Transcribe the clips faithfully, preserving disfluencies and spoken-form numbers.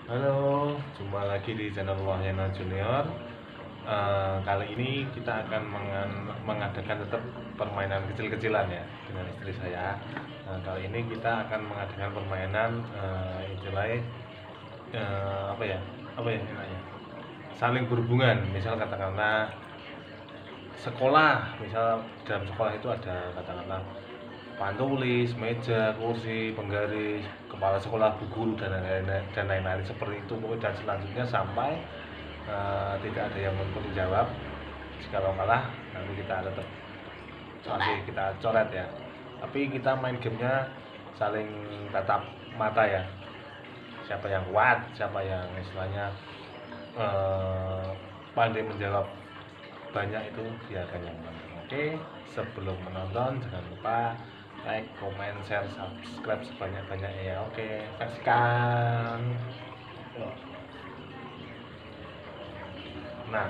Halo, jumpa lagi di channel Wahyana Junior. Eh, kali ini kita akan mengan- mengadakan tetap permainan kecil-kecilan ya dengan istri saya. Nah, kali ini kita akan mengadakan permainan eh, istilahnya eh, apa ya? Apa ya namanya? Saling berhubungan. Misal katakanlah sekolah, misal dalam sekolah itu ada katakanlah papan tulis, meja, kursi, penggaris, kepala sekolah, bu guru dan lain-lain dan lain-lain seperti itu. Dan selanjutnya sampai uh, tidak ada yang memberi jawab. Jika kalah nanti kita tetap masih kita coret ya. Tapi kita main gamenya saling tatap mata ya. Siapa yang kuat, siapa yang istilahnya uh, pandai menjawab banyak itu dia akan yang menang. Oke, sebelum menonton jangan lupa like, comment, share, subscribe sebanyak-banyaknya ya. Oke, saksikan. Nah,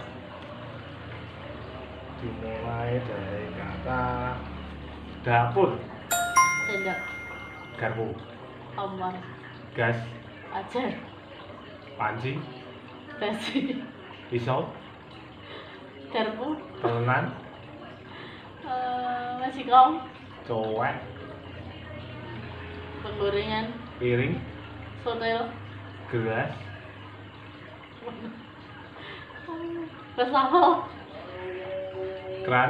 dimulai dari kata dapur, Sendok, garpu, kompor, gas, ajar, panci, basi, pisau, garpu, telengan, eh, masikong, cowek, penggorengan, piring, sotel, gelas, wastafel, keran,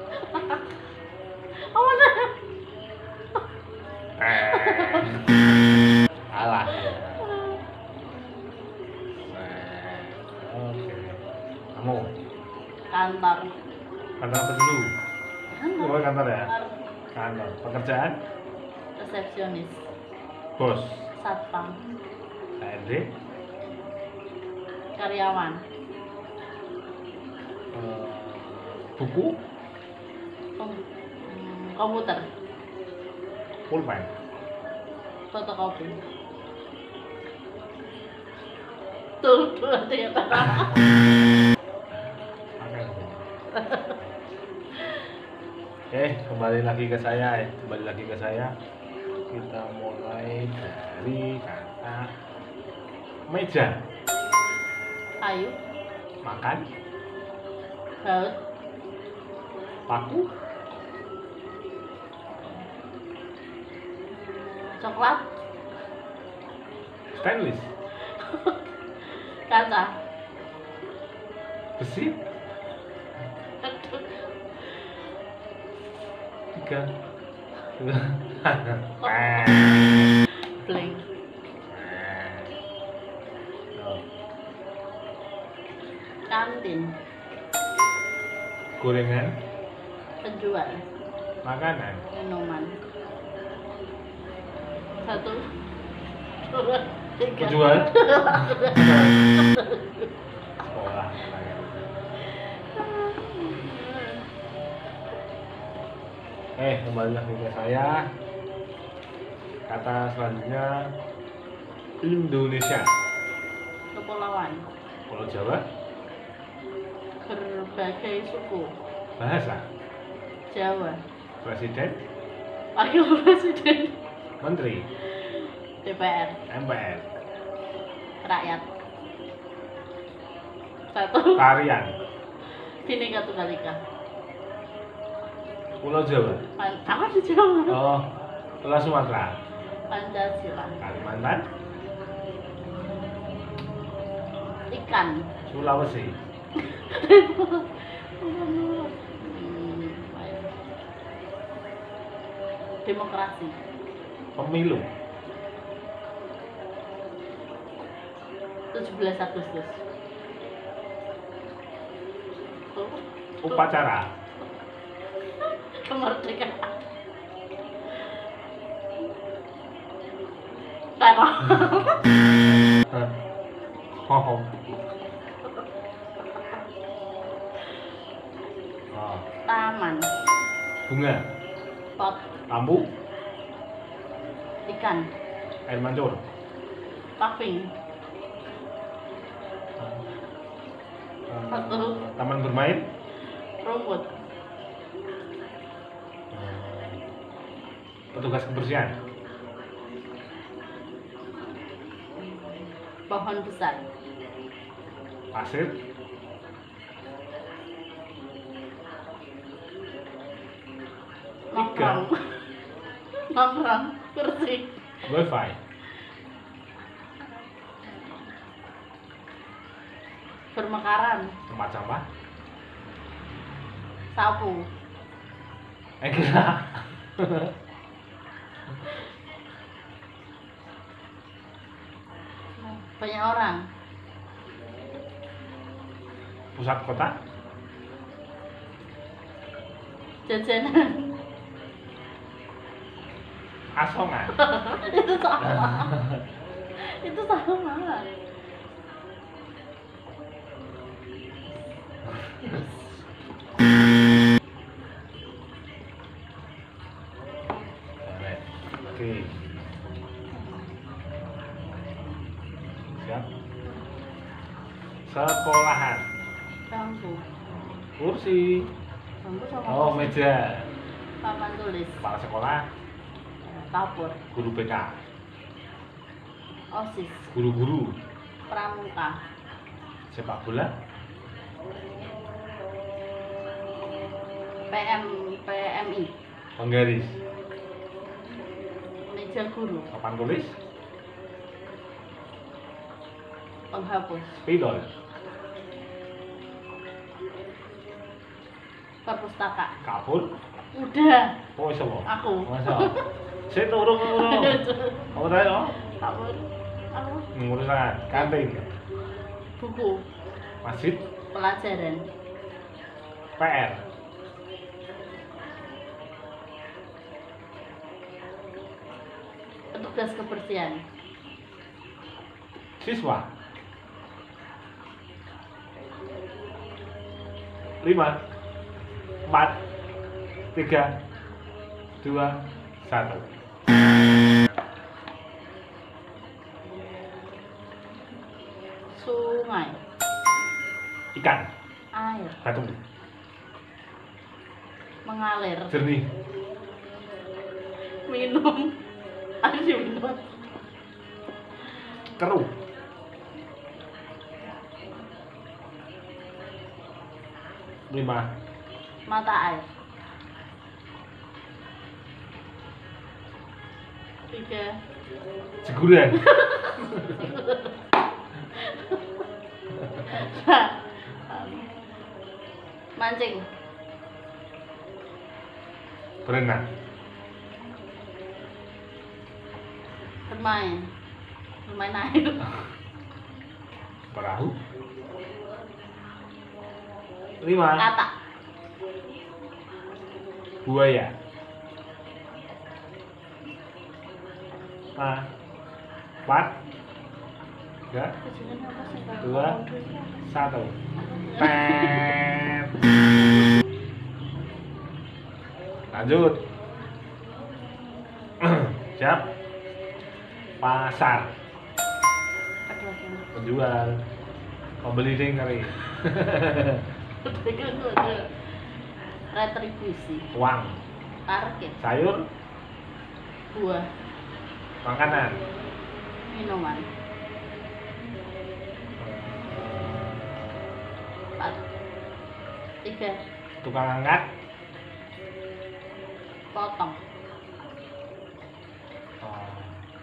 apa sih? eh, alah ya. Nah, oke, kamu Kantor, kantor apa dulu? kantor, Oh, kantor ya. kantor, Kantor, pekerjaan, resepsionis, bos, satpam, K R D, karyawan, eh, buku, kom- hmm, komputer, pulpen, fotokopi, tuh dua tiga. Oke, kembali lagi ke saya ya. Kembali lagi ke saya. Kita mulai dari kata meja, Kayu, makan, baut, paku, coklat, stainless, kaca, besi, tiga, dua, blank, kantin, gorengan, penjual, makanan, minuman, satu, dua, tiga. penjual, sekolah. Eh, kembali lagi ke saya. Kata selanjutnya Indonesia, Kepulauan, Pulau Jawa, berbagai suku, bahasa, Jawa, presiden, wakil presiden, menteri, D P R, M P R, rakyat, satu, tarian, Bhinneka Tunggal Ika, Pulau Jawa, Pan- apa di Jawa? oh, Pulau Sumatera, Pancasila, Kalimantan, ikan, Sulawesi, Hmm, ayo. Demokrasi, pemilu, tujuh belas Agustus, Oh, upacara, kemerdekaan, tanah, oh, oh, taman, bunga, pot, lampu, ikan, air mancur, paving, eh, taman bermain, rumput, eh, petugas kebersihan, Pohon besar. Pasir. Nongkrong. Nongkrong. Kursi. Wifi. Bermekaran. Tempat sampah. Sapu. Eh kira. Banyak orang. Pusat kota. Jajanan. Asongan. Itu sama. Itu sama. Alright. Oke. Siap. Sekolahan. Bangku. Kursi. Bangku sama Oh, kursi. meja. Papan tulis. Kepala sekolah. Kapur. Guru B K. OSIS. Guru-guru. Pramuka. Sepak bola. P M P M I. Penggaris. Meja guru. Papan tulis. Penghapus. Spidol. Perpustaka. Kapur. Udah. Oh, iso kok. Aku. Masa. Saya turun turun. Apa tadi no? Kapur. Aku. Ngurusan kantin. Buku. Masjid. Pelajaran. P R. Petugas kebersihan. Siswa. Lima. Empat. Tiga. Dua. Satu. Sungai. Ikan. Air. Batu. Mengalir. Jernih. Minum. Air diminum. Keruh. Lima. Mata air. Tiga. Jeguran. Mancing. Berenang. Bermain. Bermain air. Perahu. Lima. Kata. Buaya. Lima. Empat. Tiga. Dua. Satu. Tet. Lanjut. Siap. Pasar. Penjual. Pembeli ding kali. Retribusi. Uang. Parkir. Sayur. Buah. Makanan. Minuman. Empat. Tiga. Tukang angkat. Potong. Oh.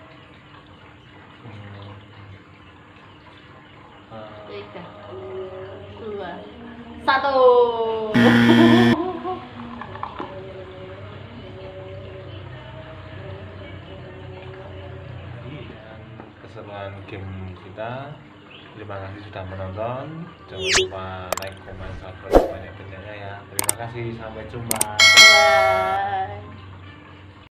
Hmm. Eh, Tiga. Dua. Satu. Keseruan game kita. Terima kasih sudah menonton. Jangan lupa like, komen, subscribe banyak-banyaknya ya. Terima kasih, sampai jumpa. Bye.